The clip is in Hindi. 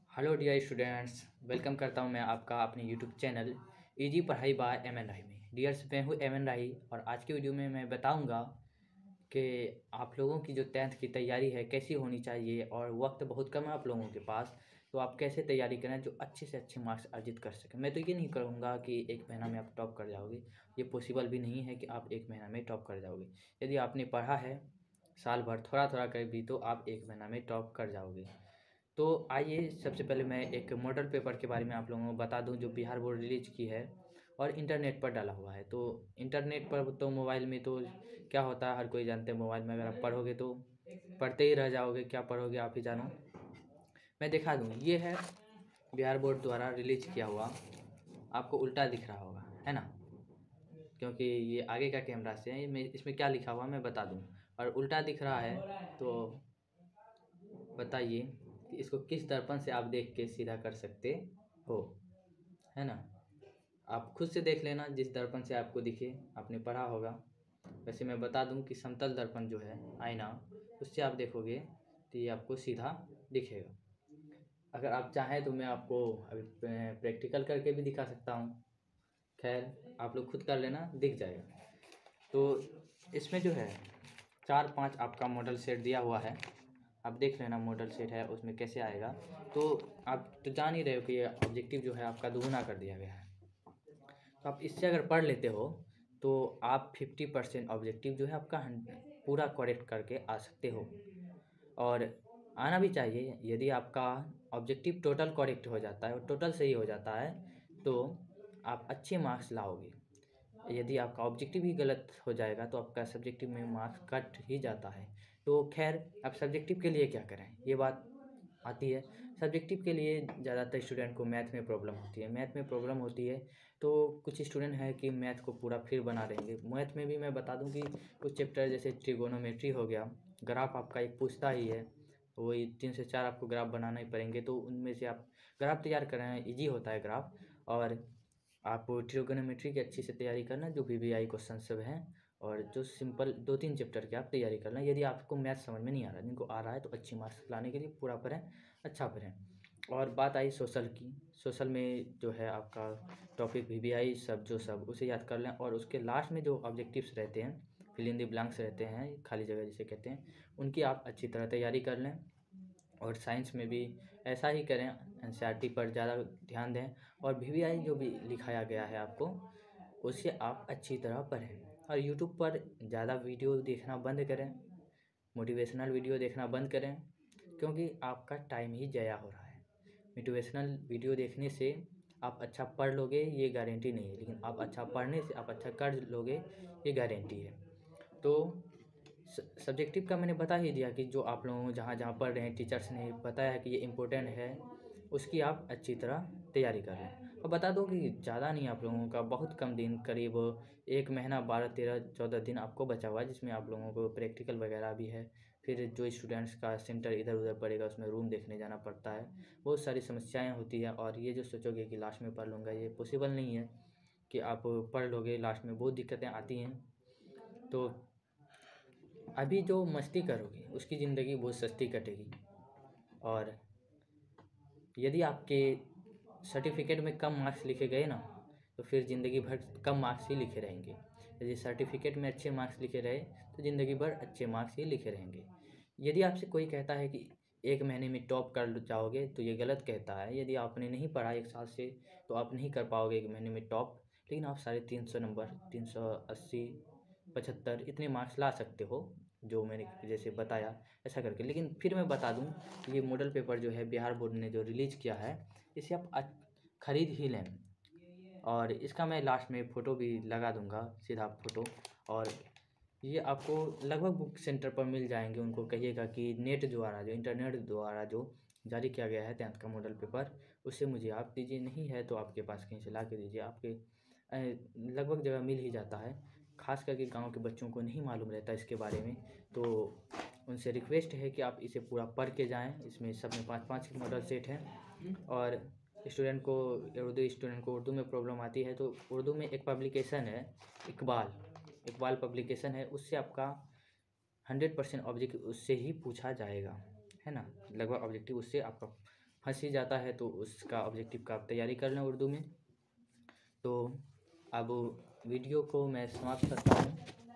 हेलो डियर स्टूडेंट्स, वेलकम करता हूं मैं आपका अपने यूट्यूब चैनल इजी पढ़ाई बाय एम एन राही में। डियर्स, मैं हूं एम एन राही और आज की वीडियो में मैं बताऊंगा कि आप लोगों की जो 10th की तैयारी है कैसी होनी चाहिए और वक्त बहुत कम है आप लोगों के पास, तो आप कैसे तैयारी करें जो अच्छे से अच्छे मार्क्स अर्जित कर सकें। मैं तो ये नहीं करूँगा कि एक महीना में आप टॉप कर जाओगे, ये पॉसिबल भी नहीं है कि आप एक महीना में टॉप कर जाओगे। यदि आपने पढ़ा है साल भर थोड़ा थोड़ा कर भी, तो आप एक महीना में टॉप कर जाओगे। तो आइए सबसे पहले मैं एक मॉडल पेपर के बारे में आप लोगों को बता दूं जो बिहार बोर्ड रिलीज की है और इंटरनेट पर डाला हुआ है। तो इंटरनेट पर तो मोबाइल में तो क्या होता है हर कोई जानते हैं, मोबाइल में अगर आप पढ़ोगे तो पढ़ते ही रह जाओगे, क्या पढ़ोगे आप ही जानो। मैं दिखा दूँ, ये है बिहार बोर्ड द्वारा रिलीज किया हुआ। आपको उल्टा दिख रहा होगा, है ना, क्योंकि ये आगे का कैमरा से है। मैं इसमें क्या लिखा हुआ मैं बता दूँ, और उल्टा दिख रहा है तो बताइए कि इसको किस दर्पण से आप देख के सीधा कर सकते हो, है ना। आप खुद से देख लेना जिस दर्पण से आपको दिखे, आपने पढ़ा होगा। वैसे मैं बता दूं कि समतल दर्पण जो है आईना, उससे आप देखोगे तो ये आपको सीधा दिखेगा। अगर आप चाहें तो मैं आपको अभी प्रैक्टिकल करके भी दिखा सकता हूँ। खैर, आप लोग खुद कर लेना, दिख जाएगा। तो इसमें जो है 4-5 आपका मॉडल सेट दिया हुआ है, आप देख लेना मॉडल सेट है उसमें कैसे आएगा। तो आप तो जान ही रहे हो कि ये ऑब्जेक्टिव जो है आपका दोगुना कर दिया गया है। तो आप इससे अगर पढ़ लेते हो तो आप 50% ऑब्जेक्टिव जो है आपका पूरा करेक्ट करके आ सकते हो, और आना भी चाहिए। यदि आपका ऑब्जेक्टिव टोटल करेक्ट हो जाता है और टोटल सही हो जाता है तो आप अच्छे मार्क्स लाओगे। यदि आपका ऑब्जेक्टिव ही गलत हो जाएगा तो आपका सब्जेक्टिव में मार्क्स कट ही जाता है। तो खैर, आप सब्जेक्टिव के लिए क्या करें, ये बात आती है। सब्जेक्टिव के लिए ज़्यादातर स्टूडेंट को मैथ में प्रॉब्लम होती है। मैथ में प्रॉब्लम होती है तो कुछ स्टूडेंट हैं कि मैथ को पूरा फिर बना देंगे। मैथ में भी मैं बता दूं कि कुछ चैप्टर जैसे ट्रिगोनोमेट्री हो गया, ग्राफ आपका एक पूछता ही है, वही 3 से 4 आपको ग्राफ बनाना ही पड़ेंगे। तो उनमें से आप ग्राफ तैयार करें, ईजी होता है ग्राफ। और आप ट्रिगोनोमेट्री की अच्छी से तैयारी करना, जो वीवीआई क्वेश्चन सब हैं, और जो सिंपल 2-3 चैप्टर की आप तैयारी करना। यदि आपको मैथ समझ में नहीं आ रहा, जिनको आ रहा है तो अच्छी मार्क्स लाने के लिए पूरा पढ़ें, अच्छा पढ़ें। और बात आई सोशल की, सोशल में जो है आपका टॉपिक वीवीआई सब जो सब उसे याद कर लें, और उसके लास्ट में जो ऑब्जेक्टिव्स रहते हैं, फिल इन द ब्लैंक्स रहते हैं, खाली जगह जिसे कहते हैं, उनकी आप अच्छी तरह तैयारी कर लें। और साइंस में भी ऐसा ही करें, एनसीईआरटी पर ज़्यादा ध्यान दें, और वीवीआई जो भी लिखाया गया है आपको उसे आप अच्छी तरह पढ़ें। और यूट्यूब पर ज़्यादा वीडियो देखना बंद करें, मोटिवेशनल वीडियो देखना बंद करें, क्योंकि आपका टाइम ही ज़ाया हो रहा है। मोटिवेशनल वीडियो देखने से आप अच्छा पढ़ लोगे ये गारंटी नहीं है, लेकिन आप अच्छा पढ़ने से आप अच्छा कर लोगे ये गारंटी है। तो सब्जेक्टिव का मैंने बता ही दिया कि जो आप लोग जहाँ जहाँ पढ़ रहे हैं टीचर्स ने बताया है कि ये इम्पोर्टेंट है, उसकी आप अच्छी तरह तैयारी कर लें। और बता दो कि ज़्यादा नहीं, आप लोगों का बहुत कम दिन, करीब 1 महीना 12-13-14 दिन आपको बचा हुआ है, जिसमें आप लोगों को प्रैक्टिकल वगैरह भी है। फिर जो स्टूडेंट्स का सेंटर इधर उधर पड़ेगा उसमें रूम देखने जाना पड़ता है, बहुत सारी समस्याएँ होती हैं। और ये जो सोचोगे कि लास्ट में पढ़ लूँगा, ये पॉसिबल नहीं है कि आप पढ़ लोगे, लास्ट में बहुत दिक्कतें आती हैं। तो अभी जो मस्ती करोगे उसकी ज़िंदगी बहुत सस्ती कटेगी। और यदि आपके सर्टिफिकेट में कम मार्क्स लिखे गए ना, तो फिर ज़िंदगी भर कम मार्क्स ही लिखे रहेंगे। यदि सर्टिफिकेट में अच्छे मार्क्स लिखे रहे तो ज़िंदगी भर अच्छे मार्क्स ही लिखे रहेंगे। यदि आपसे कोई कहता है कि 1 महीने में टॉप कर जाओगे, तो ये गलत कहता है। यदि आपने नहीं पढ़ा 1 साल से तो आप नहीं कर पाओगे 1 महीने में टॉप, लेकिन आप 350 नंबर, 380, 75 इतने मार्क्स ला सकते हो, जो मैंने जैसे बताया ऐसा करके। लेकिन फिर मैं बता दूं, ये मॉडल पेपर जो है बिहार बोर्ड ने जो रिलीज़ किया है, इसे आप खरीद ही लें। और इसका मैं लास्ट में फ़ोटो भी लगा दूंगा, सीधा फ़ोटो। और ये आपको लगभग बुक सेंटर पर मिल जाएंगे। उनको कहिएगा कि नेट द्वारा, जो इंटरनेट द्वारा जो जारी किया गया है 10th का मॉडल पेपर, उससे मुझे आप दीजिए। नहीं है तो आपके पास कहीं से ला के दीजिए, आपके लगभग जगह मिल ही जाता है। ख़ास करके गांव के बच्चों को नहीं मालूम रहता इसके बारे में, तो उनसे रिक्वेस्ट है कि आप इसे पूरा पढ़ के जाएं। इसमें सब में 5-5 के मॉडल सेट हैं। और उर्दू स्टूडेंट को उर्दू में प्रॉब्लम आती है तो उर्दू में एक पब्लिकेशन है, इकबाल पब्लिकेशन है, उससे आपका 100% ऑब्जेक्टिव उससे ही पूछा जाएगा, है ना। लगभग ऑब्जेक्टिव उससे आपका फंस ही जाता है तो उसका ऑब्जेक्टिव का आप तैयारी कर लें उर्दू में। तो अब वीडियो को मैं समाप्त करता हूँ।